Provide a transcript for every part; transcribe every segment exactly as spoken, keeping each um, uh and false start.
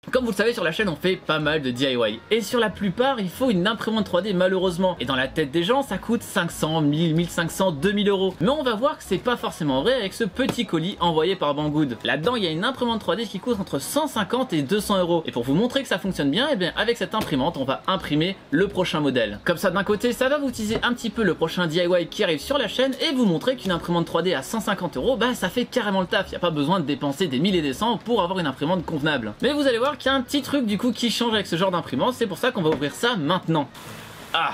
Comme vous le savez, sur la chaîne on fait pas mal de D I Y et sur la plupart il faut une imprimante trois D malheureusement, et dans la tête des gens ça coûte cinq cents, mille, mille cinq cents, deux mille euros. Mais on va voir que c'est pas forcément vrai avec ce petit colis envoyé par Banggood. Là-dedans il y a une imprimante trois D qui coûte entre cent cinquante et deux cents euros, et pour vous montrer que ça fonctionne bien, et bien avec cette imprimante on va imprimer le prochain modèle. Comme ça d'un côté ça va vous teaser un petit peu le prochain D I Y qui arrive sur la chaîne et vous montrer qu'une imprimante trois D à cent cinquante euros, bah ça fait carrément le taf, il n'y a pas besoin de dépenser des mille et des cents pour avoir une imprimante convenable. Mais vous allez voir qu'il y a un petit truc du coup qui change avec ce genre d'imprimante, c'est pour ça qu'on va ouvrir ça maintenant. Ah,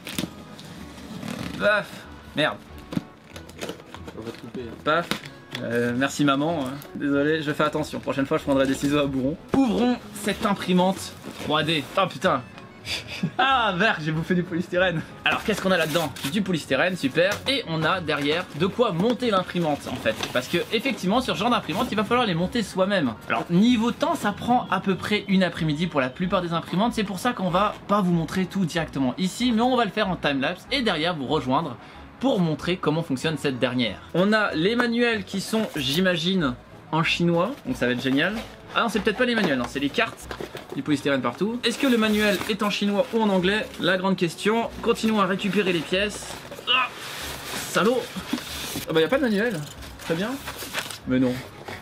paf, merde, paf, euh, merci maman, désolé, je fais attention, prochaine fois je prendrai des ciseaux à bourron. Ouvrons cette imprimante trois D. Oh putain. Ah merde, j'ai bouffé du polystyrène. Alors qu'est-ce qu'on a là-dedans? Du polystyrène, super. Et on a derrière de quoi monter l'imprimante en fait. Parce que effectivement sur ce genre d'imprimante il va falloir les monter soi-même. Alors niveau temps ça prend à peu près une après-midi pour la plupart des imprimantes. C'est pour ça qu'on va pas vous montrer tout directement ici, mais on va le faire en timelapse et derrière vous rejoindre pour montrer comment fonctionne cette dernière. On a les manuels qui sont, j'imagine, en chinois, donc ça va être génial. Ah non, c'est peut-être pas les manuels, non, c'est les cartes. Du polystyrène partout. Est-ce que le manuel est en chinois ou en anglais? La grande question. Continuons à récupérer les pièces. Ah, salaud. Ah bah y a pas de manuel. Très bien. Mais non.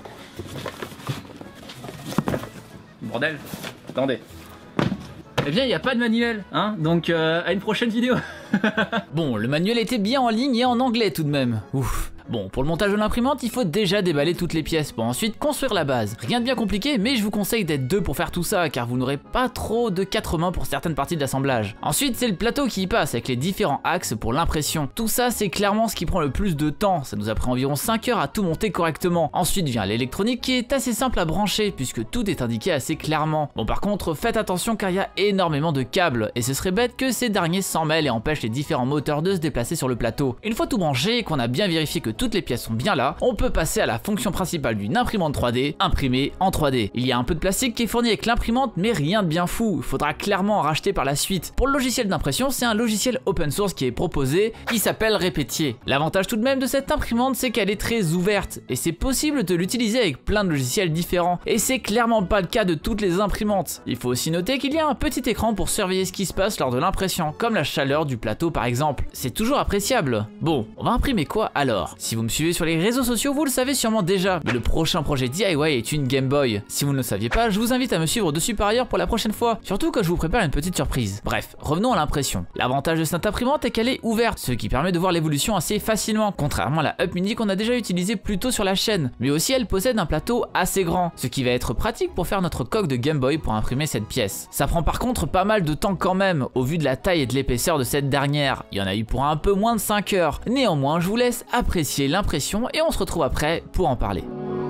Bordel. Attendez. Eh bien, il n'y a pas de manuel, hein, donc euh, à une prochaine vidéo. Bon, le manuel était bien en ligne et en anglais tout de même. Ouf. Bon, pour le montage de l'imprimante, il faut déjà déballer toutes les pièces pour ensuite construire la base. Rien de bien compliqué, mais je vous conseille d'être deux pour faire tout ça, car vous n'aurez pas trop de quatre mains pour certaines parties de l'assemblage. Ensuite, c'est le plateau qui y passe, avec les différents axes pour l'impression. Tout ça, c'est clairement ce qui prend le plus de temps, ça nous a pris environ cinq heures à tout monter correctement. Ensuite vient l'électronique qui est assez simple à brancher, puisque tout est indiqué assez clairement. Bon, par contre, faites attention car il y a énormément de câbles, et ce serait bête que ces derniers s'en mêlent et empêchent les différents moteurs de se déplacer sur le plateau. Une fois tout branché et qu'on a bien vérifié que toutes les pièces sont bien là, on peut passer à la fonction principale d'une imprimante trois D, imprimer en trois D. Il y a un peu de plastique qui est fourni avec l'imprimante, mais rien de bien fou, il faudra clairement en racheter par la suite. Pour le logiciel d'impression, c'est un logiciel open source qui est proposé, qui s'appelle Repetier. L'avantage tout de même de cette imprimante, c'est qu'elle est très ouverte, et c'est possible de l'utiliser avec plein de logiciels différents, et c'est clairement pas le cas de toutes les imprimantes. Il faut aussi noter qu'il y a un petit écran pour surveiller ce qui se passe lors de l'impression, comme la chaleur du plateau par exemple. C'est toujours appréciable. Bon, on va imprimer quoi alors? Si vous me suivez sur les réseaux sociaux, vous le savez sûrement déjà, mais le prochain projet D I Y est une Game Boy. Si vous ne le saviez pas, je vous invite à me suivre dessus par ailleurs pour la prochaine fois, surtout que je vous prépare une petite surprise. Bref, revenons à l'impression. L'avantage de cette imprimante est qu'elle est ouverte, ce qui permet de voir l'évolution assez facilement, contrairement à la Up Mini qu'on a déjà utilisée plus tôt sur la chaîne. Mais aussi elle possède un plateau assez grand, ce qui va être pratique pour faire notre coque de Game Boy pour imprimer cette pièce. Ça prend par contre pas mal de temps quand même, au vu de la taille et de l'épaisseur de cette dernière. Il y en a eu pour un peu moins de cinq heures. Néanmoins, je vous laisse apprécier l'impression et on se retrouve après pour en parler.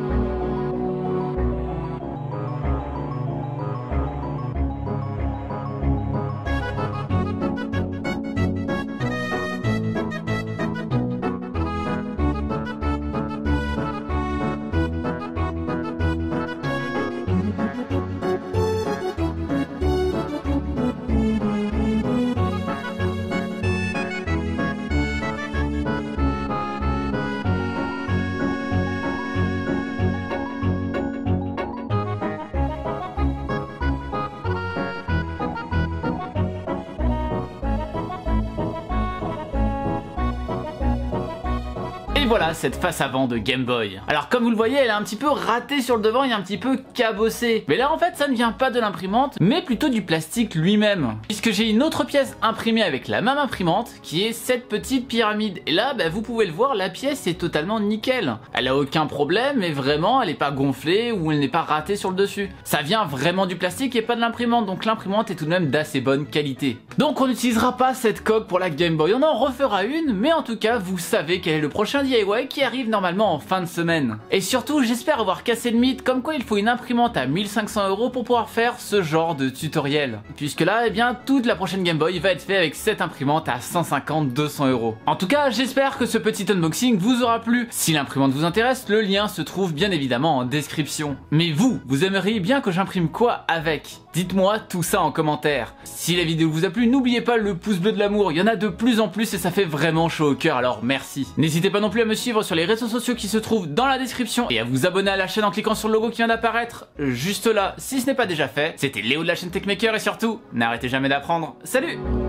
Et voilà cette face avant de Game Boy. Alors comme vous le voyez, elle est un petit peu ratée sur le devant et un petit peu cabossée. Mais là en fait ça ne vient pas de l'imprimante, mais plutôt du plastique lui-même. Puisque j'ai une autre pièce imprimée avec la même imprimante, qui est cette petite pyramide. Et là bah, vous pouvez le voir, la pièce est totalement nickel. Elle a aucun problème, mais vraiment elle n'est pas gonflée ou elle n'est pas ratée sur le dessus. Ça vient vraiment du plastique et pas de l'imprimante, donc l'imprimante est tout de même d'assez bonne qualité. Donc on n'utilisera pas cette coque pour la Game Boy, on en refera une, mais en tout cas vous savez quel est le prochain D I Y qui arrive normalement en fin de semaine. Et surtout j'espère avoir cassé le mythe comme quoi il faut une imprimante à mille cinq cents euros pour pouvoir faire ce genre de tutoriel. Puisque là eh bien toute la prochaine Game Boy va être faite avec cette imprimante à cent cinquante à deux cents euros. En tout cas j'espère que ce petit unboxing vous aura plu. Si l'imprimante vous intéresse, le lien se trouve bien évidemment en description. Mais vous, vous aimeriez bien que j'imprime quoi avec? Dites-moi tout ça en commentaire. Si la vidéo vous a plu, vu, n'oubliez pas le pouce bleu de l'amour, il y en a de plus en plus et ça fait vraiment chaud au cœur, alors merci. N'hésitez pas non plus à me suivre sur les réseaux sociaux qui se trouvent dans la description et à vous abonner à la chaîne en cliquant sur le logo qui vient d'apparaître juste là si ce n'est pas déjà fait. C'était Léo de la chaîne Techmaker et surtout, n'arrêtez jamais d'apprendre. Salut!